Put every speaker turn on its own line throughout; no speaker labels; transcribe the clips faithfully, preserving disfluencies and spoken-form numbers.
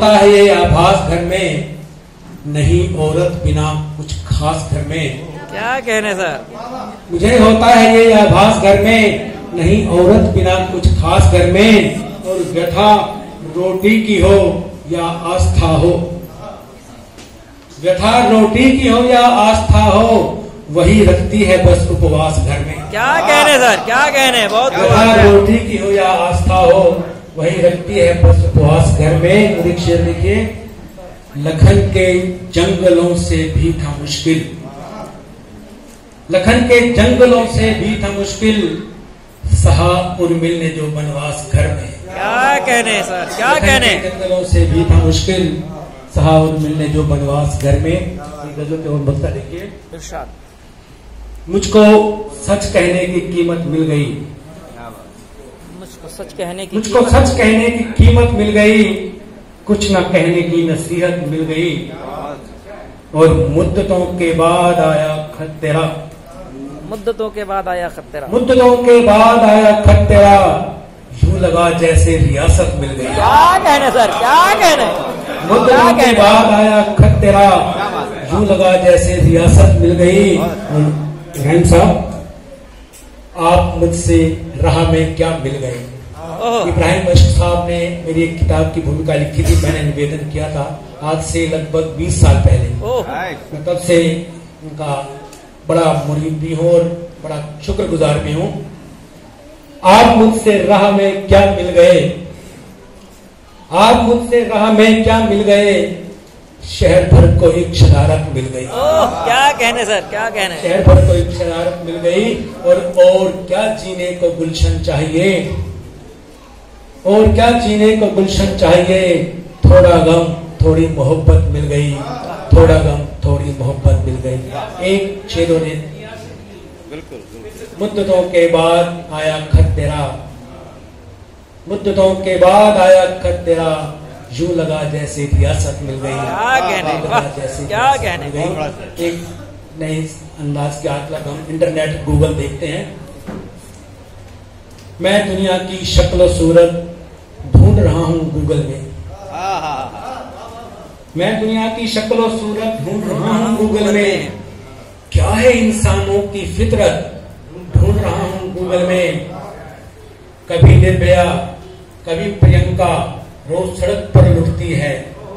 होता है ये आभास घर में, नहीं औरत बिना कुछ खास घर में।
क्या कहने सर?
मुझे होता है ये आभास घर में, नहीं औरत बिना कुछ खास घर में। और व्यथा रोटी की हो या आस्था हो, व्यथा रोटी की हो या आस्था हो, वही रखती है बस उपवास घर में।
क्या कहने सर, क्या कहने? बहुत
व्यथा रोटी की हो या आस्था हो, वही रखती है बस उपवास घर में। एक शेर देखिए, लखन के जंगलों से भी था मुश्किल, लखन के जंगलों से भी था मुश्किल, सहा उर्मिल ने जो बनवास घर में।
क्या कहने सर, क्या कहने?
जंगलों से भी था मुश्किल, सहा उर्मिल ने जो बनवास घर में। गजल के और बक्ता देखिए,
इरशाद।
मुझको सच कहने की कीमत मिल गई,
मुझको सच कहने की
मुझको सच कहने की कीमत मिल गई, कुछ न कहने की नसीहत मिल गई। और मुद्दतों के बाद आया खत तेरा,
मुद्दतों के बाद आया खत तेरा,
मुद्दतों के बाद आया खत तेरा, यूं लगा जैसे रियासत मिल गई।
क्या कहने सर, क्या कहने?
मुद्दतों के बाद आया खत तेरा, यूं लगा जैसे रियासत मिल गई। इब्राहिम साहब, आप मुझसे राह में क्या मिल गए। इब्राहिम अश्क साहब ने मेरी एक किताब की भूमिका लिखी थी, मैंने निवेदन किया था आज से लगभग बीस साल पहले। मैं तब से उनका बड़ा मुरीद भी हूँ और बड़ा शुक्रगुजार भी हूँ। आप मुझसे राह में क्या मिल गए, आप मुझसे राह में क्या मिल गए, शहर भर को एक शरारत मिल गई।
ओह, क्या कहने सर, क्या कहने?
शहर भर को एक शरारत मिल गई। और और क्या जीने को गुलशन चाहिए, और क्या जीने को गुलशन चाहिए, थोड़ा गम थोड़ी मोहब्बत मिल गई, थोड़ा गम थोड़ी मोहब्बत मिल गई। एक शेरों ने, मुद्दतों के बाद आया खत तेरा, मुद्दतों के बाद आया खत तेरा, यूं लगा जैसे रियासत मिल गई।
क्या कहने,
जैसे
क्या कहने?
एक नए अंदाज के आतलक हम इंटरनेट गूगल देखते हैं। मैं दुनिया की शक्ल सूरत ढूंढ रहा हूँ गूगल में, मैं दुनिया की शक्ल सूरत ढूंढ रहा हूँ गूगल में, क्या है इंसानों की फितरत ढूंढ रहा हूँ गूगल में। कभी निर्भया कभी प्रियंका रोज सड़क पर लुटती है,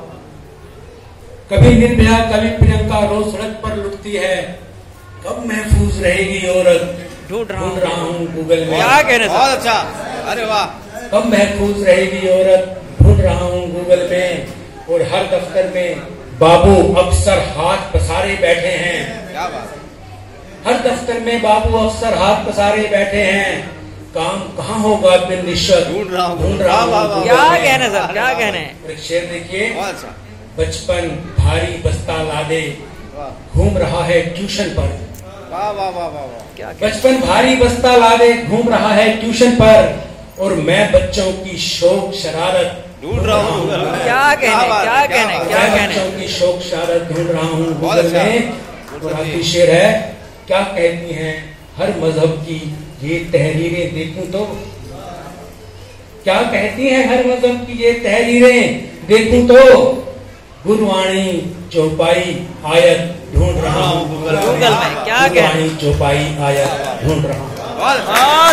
कभी निर्भया कभी प्रियंका रोज सड़क पर लुटती है, कब महफूज रहेगी औरत
ढूंढ
रहा हूँ गूगल में।
क्या कहने?
बहुत अच्छा, अरे वाह।
कब महफूज रहेगी औरत ढूंढ रहा हूँ गूगल में। और हर दफ्तर में बाबू अक्सर हाथ पसारे बैठे हैं,
क्या बात।
हर दफ्तर में बाबू अक्सर हाथ पसारे बैठे हैं, काम कहाँ होगा बिन निश्चित
ढूंढ रहा हूँ,
ढूंढ रहा हूँ।
क्या कहने सर, क्या कहने?
एक शेर देखिए,
बहुत अच्छा।
बचपन भारी बस्ता लादे घूम रहा है ट्यूशन पर,
वाह वाह वाह वाह।
क्या
बचपन भारी बस्ता लादे घूम रहा है ट्यूशन पर, और मैं बच्चों की शौक शरारत
ढूंढ रहा हूँ।
क्या कहने, क्या कहने, क्या कहने?
बच्चों की शौक शरारत ढूंढ रहा हूँ गूगल में। और आखिरी शेर है, क्या कहती हैं हर मजहब की ये तहरीरें देखूं तो, क्या कहती हैं हर मजहब की ये तहरीरें देखूं तो, गुरवाणी चौपाई आयत ढूंढ रहा हूँ गूगल में।
क्या कहने?
गुरवाणी चौपाई आयत ढूंढ रहा हूँ।